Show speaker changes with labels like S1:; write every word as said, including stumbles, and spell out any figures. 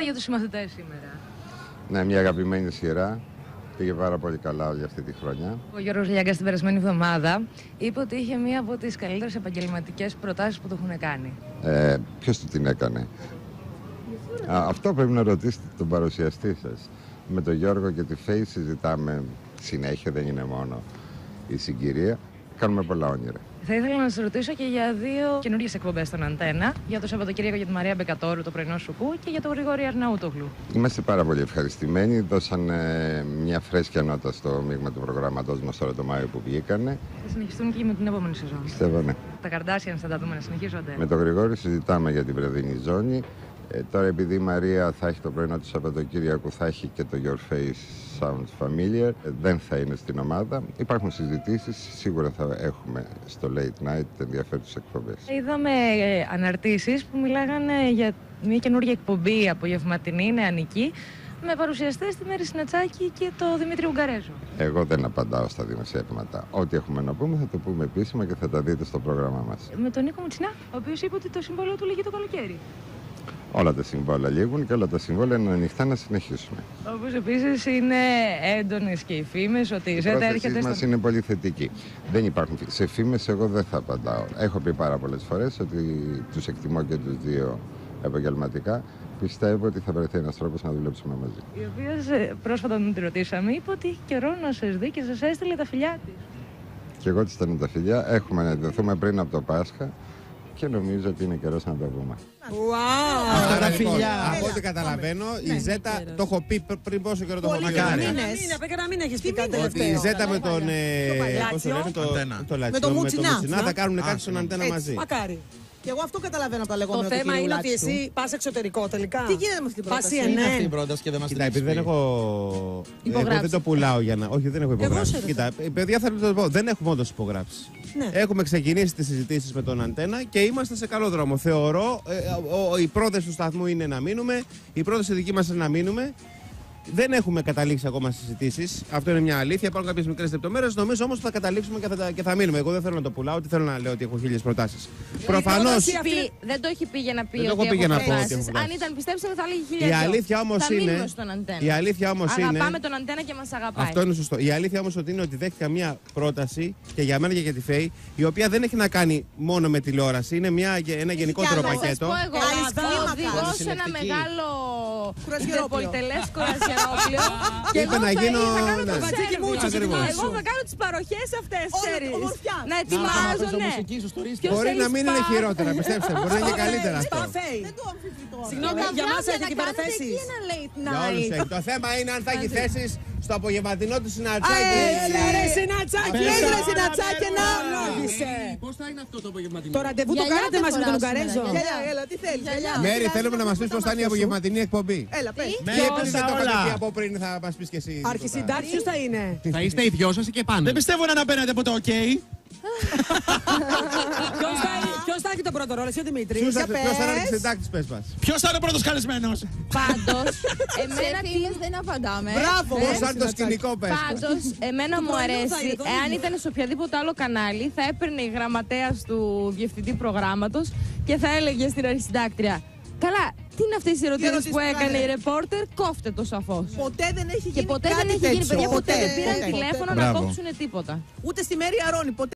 S1: για τους συμμαθητές σήμερα.
S2: Ναι, μια αγαπημένη σειρά. Πήγε πάρα πολύ καλά όλη αυτή τη χρονιά.
S1: Ο Γιώργος Λιάγκας την περασμένη εβδομάδα είπε ότι είχε μία από τις καλύτερες επαγγελματικές προτάσεις που του έχουν κάνει.
S2: Ε, ποιος του την έκανε? Α, αυτό πρέπει να ρωτήσετε τον παρουσιαστή σας. Με τον Γιώργο και τη Φέη συζητάμε συνέχεια, δεν είναι μόνο η συγκυρία. Κάνουμε πολλά όνειρα.
S1: Θα ήθελα να σας ρωτήσω και για δύο καινούργιες εκπομπές στον Αντένα. Για το Σαββατοκύριακο για τη Μαρία Μπεκατόρου, το πρωινό σουκού, και για τον Γρηγόρη Αρναούτογλου.
S2: Είμαστε πάρα πολύ ευχαριστημένοι. Δώσανε μια φρέσκια νότα στο μείγμα του προγράμματός μας τώρα το Μάιο που βγήκανε.
S1: Θα συνεχιστούν και με την επόμενη σεζόν.
S2: Πιστεύω, ναι.
S1: Τα Καρντάσιανς θα τα δούμε να συνεχίζονται.
S2: Με τον Γρηγόρη συζητάμε για την βραδινή ζώνη. Ε, τώρα, επειδή η Μαρία θα έχει το πρωινό του Σαββατοκύριακου, θα έχει και το Your Face Sounds Familiar. Ε, δεν θα είναι στην ομάδα. Υπάρχουν συζητήσεις. Σίγουρα θα έχουμε στο Late Night ενδιαφέρουσες εκπομπές.
S1: Είδαμε ε, αναρτήσεις που μιλάγανε για μια καινούργια εκπομπή απογευματινή, νεανική, με παρουσιαστές τη Μέρη Σνατσάκη και το Δημήτρη Ουγγαρέζο.
S2: Εγώ δεν απαντάω στα δημοσιεύματα. Ό,τι έχουμε να πούμε θα το πούμε επίσημα και θα τα δείτε στο πρόγραμμά μας.
S1: Με τον Νίκο Μουτσινά, ο οποίος είπε ότι το συμβόλαιο του λύγει το καλοκαίρι.
S2: Όλα τα συμβόλαια λήγουν και όλα τα συμβόλαια είναι ανοιχτά να συνεχίσουμε.
S1: Όπως επίσης είναι έντονες και οι φήμες ότι η ΖΕΤΑ έρχεται.
S2: Η πρόθεσή μας
S1: στο...
S2: είναι πολύ θετική. Δεν υπάρχουν φήμες. Σε φήμες εγώ δεν θα απαντάω. Έχω πει πάρα πολλές φορές ότι τους εκτιμώ και τους δύο επαγγελματικά. Πιστεύω ότι θα βρεθεί ένας τρόπος να δουλέψουμε μαζί.
S1: Η οποία πρόσφατα μου τη ρωτήσαμε, είπε ότι έχει καιρό να σας δει και σας έστειλε τα φιλιά της.
S2: Και εγώ της στέλνω τα φιλιά. Έχουμε να ειδωθούμε πριν από το Πάσχα. Και νομίζω ότι είναι καιρός να το πούμε.
S3: Wow. Αυτά τα φιλιά.
S4: Από ό,τι καταλαβαίνω, η Ζέτα, το έχω πει πριν πόσο καιρό το έχω πει.
S3: Πριν μην έχεις πει κάτι
S4: ότι η Ζέτα με τον. Πώς το λένε, το Λατσιό, με τον Μουτσινά θα κάνουν κάτι στον Αντένα μαζί.
S3: Μακάρι. Και εγώ αυτό καταλαβαίνω από τα λεγόμενα. Το θέμα είναι ότι εσύ πας εξωτερικό τελικά. Τι γίνεται με αυτή την πρόταση?
S5: Είναι αυτή η πρόταση και δεν μας την
S4: πει. Επειδή δεν έχω. Εγώ δεν το πουλάω για να. Όχι, δεν έχω υπογράψει. Κοίτα, παιδιά, θέλω να το πω. Δεν έχουμε όντως υπογράψει. Ναι. Έχουμε ξεκινήσει τις συζητήσεις με τον Αντένα και είμαστε σε καλό δρόμο. Θεωρώ, ε, ο, ο, η πρόθεση του σταθμού είναι να μείνουμε, η πρόθεση δική μας είναι να μείνουμε. Δεν έχουμε καταλήξει ακόμα στις συζητήσεις. Αυτό είναι μια αλήθεια. Υπάρχουν κάποιες μικρές λεπτομέρειες. Νομίζω όμως ότι θα καταλήξουμε και θα, και θα μείνουμε. Εγώ δεν θέλω να το πουλάω, ότι θέλω να λέω ότι έχω χίλιες προτάσεις. Προφανώς.
S1: Δεν το έχει πει για να πει
S4: δεν
S1: ότι
S4: έχω
S1: έχω
S4: να
S1: προτάσεις. Αν ήταν, πιστέψτε με, θα έλεγε χίλιες.
S4: Η αλήθεια όμως είναι. Η αλήθεια όμως είναι.
S1: Αγαπάμε τον Αντένα και μας αγαπάει.
S4: Αυτό είναι σωστό. Η αλήθεια όμως ότι είναι ότι δέχτηκα μια πρόταση και για μένα και για τη Φέη, η οποία δεν έχει να κάνει μόνο με τηλεόραση. Είναι μια, ένα γενικότερο πακέτο.
S1: Οδηγώ σε ένα μεγάλο πολυτελές κορασιανόπλαιο.
S4: Και είπε να γίνω.
S1: Εγώ θα κάνω τις παροχές αυτές, ξέρεις. Να ετοιμάζω, ναι.
S4: Μπορεί να μην είναι χειρότερα, πιστέψτε. Μπορεί να είναι καλύτερα αυτό.
S3: Συγγνώμη, για μας έχει εκεί πέρα θέσεις.
S4: Για όλους έχει. Το θέμα είναι αν θα έχει θέσεις στο απογευματινό του Σινατσάκη.
S3: Έλα ρε Σινατσάκη, έλα ρε Σινατσάκη, να ονόδισε.
S5: Πώς θα είναι αυτό το απογευματινό?
S3: Το ραντεβού το κάνατε μαζί με τον Ουγγαρέζο? Έλα, τι θέλεις?
S4: Μέρη, θέλουμε να μας πεις πώς θα είναι η απογευματινή εκπομπή.
S3: Έλα, πες.
S4: Μέρη, επειδή δεν το είχατε πει από πριν, θα μας πεις και εσύ.
S3: Αρχισυντάξει ποιος θα είναι?
S5: Θα είστε οι δυο σας και πάνω.
S6: Δεν πιστεύω να αναπέρατε από το OK.
S3: Ποιος θα έχει το πρώτο ρόλο, εσύ ο Δημήτρης?
S4: Ποιος θα είναι αρχισυντάκτης, πες μας.
S6: Ποιος θα είναι ο πρώτος καλεσμένος?
S1: Πάντως, εμένα φίλες δεν απαντάμε.
S3: Μπράβο!
S4: Πώς θα είναι το σκηνικό, πες.
S1: Πάντως, εμένα μου αρέσει, εάν ήταν σε οποιαδήποτε άλλο κανάλι, θα έπαιρνε η γραμματέας του διευθυντή προγράμματος και θα έλεγε στην αρχισυντάκτρια: καλά, τι είναι αυτές οι ερωτήσεις που έκανε η ρεπόρτερ, κόφτε το σαφώς.
S3: Ποτέ δεν έχει γίνει
S1: και ποτέ
S3: κάτι
S1: δεν έχει γίνει, παιδιά, ποτέ δεν πήραν
S3: ποτέ.
S1: τηλέφωνο να κόψουν τίποτα.
S3: Ούτε στη Μέρη Αρώνη, ποτέ.